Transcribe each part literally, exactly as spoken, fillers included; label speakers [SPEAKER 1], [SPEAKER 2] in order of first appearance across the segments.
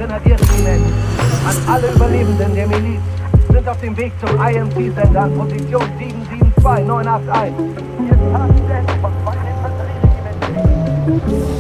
[SPEAKER 1] Grenadierregiment. An alle Überlebenden der Miliz sind auf dem Weg zum I M C-Sender an Position sieben sieben zwei neun acht eins. Hier ist Tagesstelle von zwei Infanterieregimenten.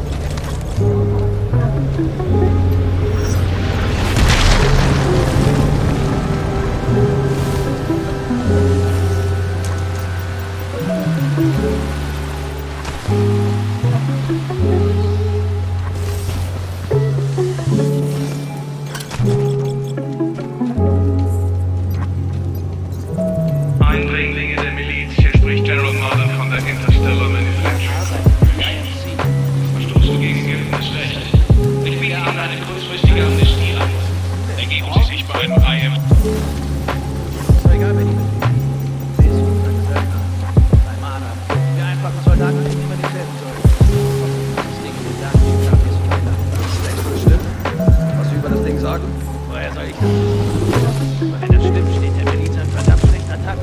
[SPEAKER 2] Eindringlinge der Miliz, hier spricht General Martin von der Interstellar Manufacturing. Verstoßen gegen geltendes Recht. Ich biete Ihnen eine kurzfristige Amnestie an. Ergeben Sie sich bei einem I M C.
[SPEAKER 3] Ist doch egal, wer die sind. Sie ist ein Söldner. Ein Marder. Wir einfachen Soldaten, die niemand nicht helfen soll. Das Ding in den Daten, die Kaffee ist verhindert. Denkst du, das stimmt? Was Sie über das Ding sagen? Woher soll ich das wissen? Wenn das stimmt, steht der Miliz ein verdammt schlechter Tag.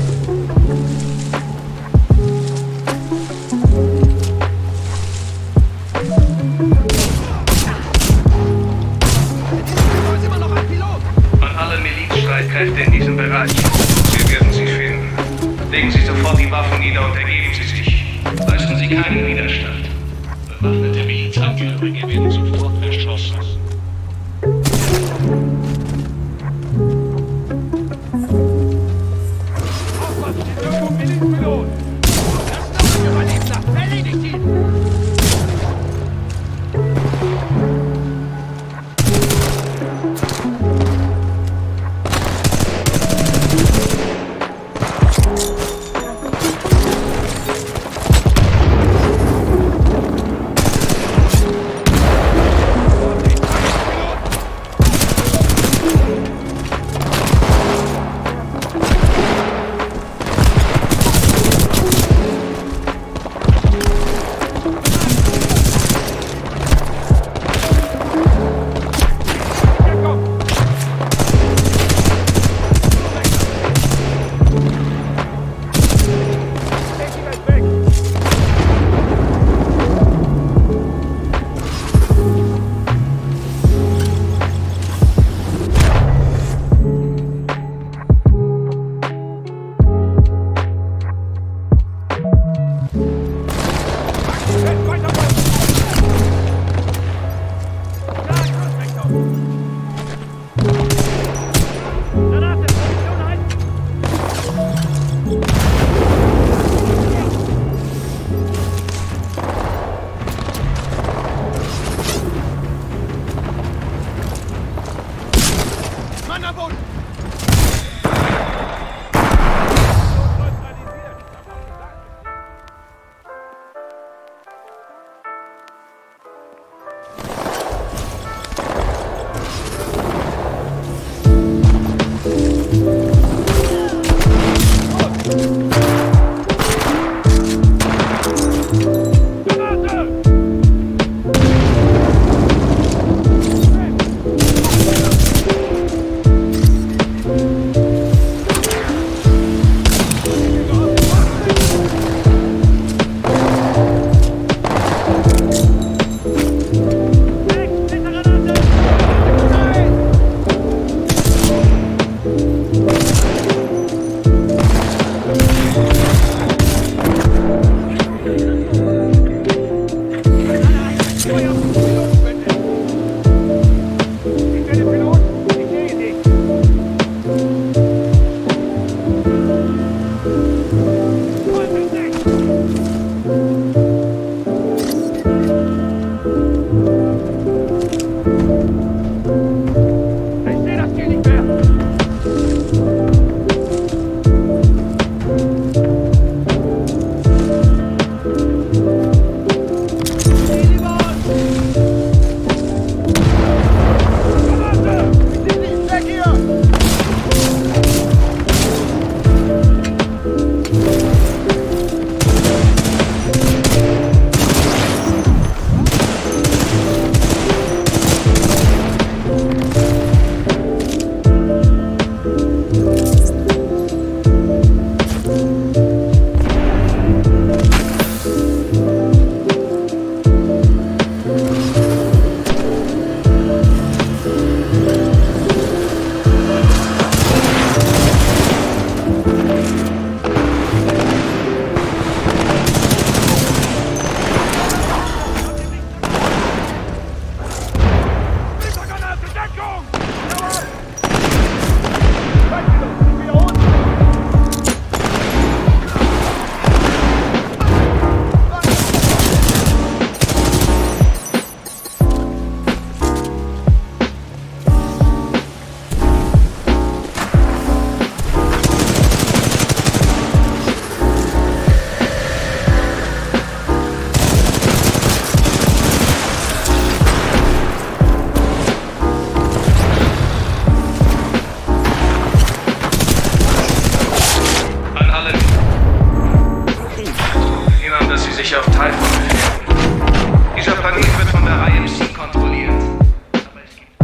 [SPEAKER 2] An alle Milizstreitkräfte in diesem Bereich. Wir werden sie finden. Legen Sie sofort die Waffen nieder und ergeben Sie sich. Leisten Sie keinen Widerstand. Bewaffnete Milizangehörige werden sofort erschossen. sich auf Titanfall befinden. Dieser Planet wird von der I M C kontrolliert. Aber es gibt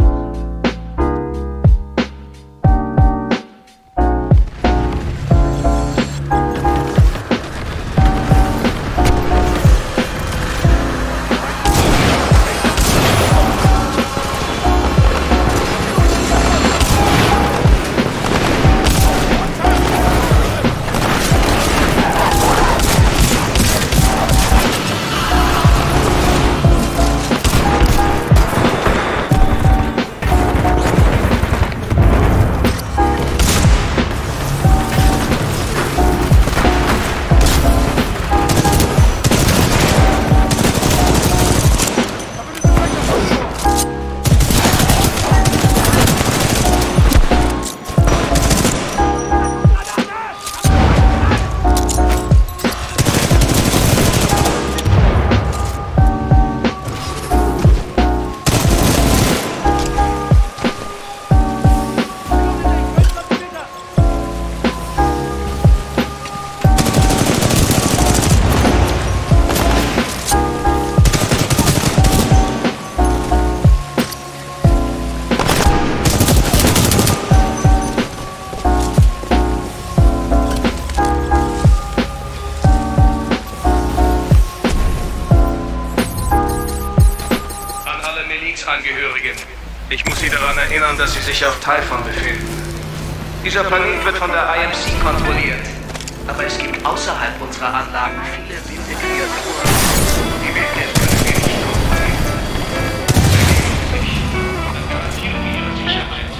[SPEAKER 2] Angehörigen. Ich muss Sie daran erinnern, dass Sie sich auf Titanfall befinden. Dieser Planet wird von der I M C kontrolliert. Aber es gibt außerhalb unserer Anlagen viele wilde Kreaturen. Die Wildnis können wir nicht kontrollieren. Sie sich und garantieren Ihre Sicherheit.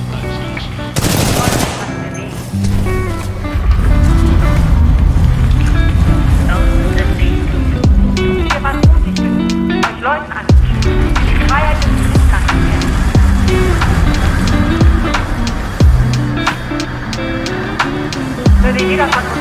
[SPEAKER 4] Wir waren mutig, euch Leuten an. Freiheit ist nicht ganz fair. Würde jeder von